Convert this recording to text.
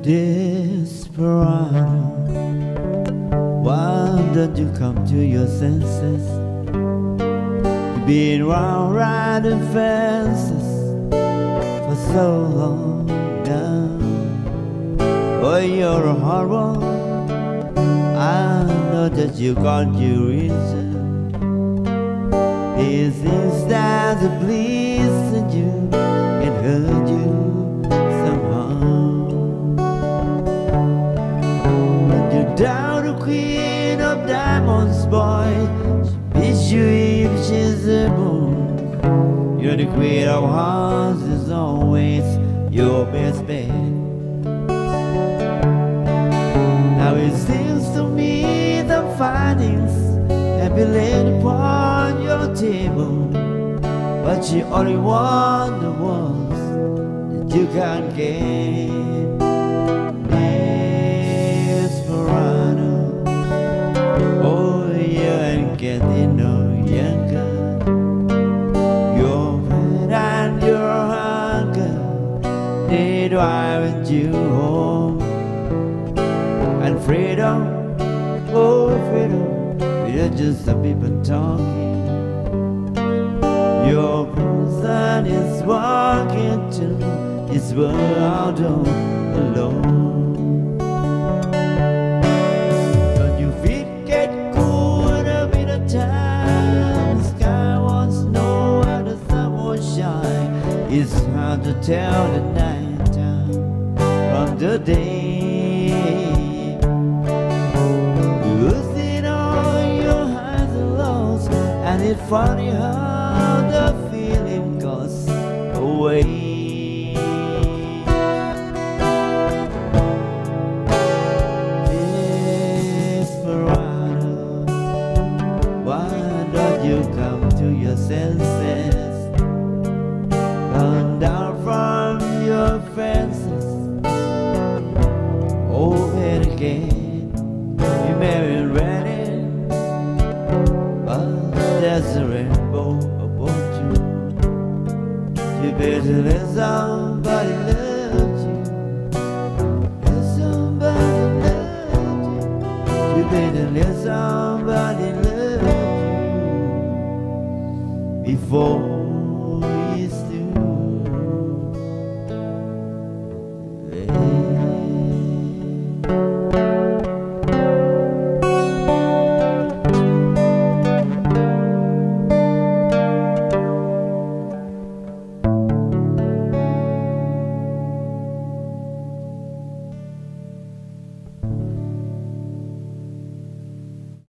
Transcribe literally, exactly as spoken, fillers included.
Desperado, why don't you come to your senses? You've been round riding fences for so long now. Oh, you're a hard one. I know that you got your reason. These things that please you can hurt you somehow. But you're down the queen of diamonds, boy. She beats you if she's a moon. You're the queen of hearts, is always your best bet. Now it seems to me the findings have been laid upon your table, but you only want the ones that you can't get. Desperado, oh, you ain't getting no younger. Your pain and your hunger, they drive you home. And freedom, oh freedom, we're just some people talking. Your person is walking to this world all alone. But your feet get cold a bit of time. The sky wants to know where the sun will shine. It's hard to tell the night time from the day. And it's funny how the feeling goes away. Desperado, why don't you come to your senses? Come down from your fences, open again. You may be ready. There's a rainbow above you. You better let somebody love you. Let somebody love you. You better let somebody love you before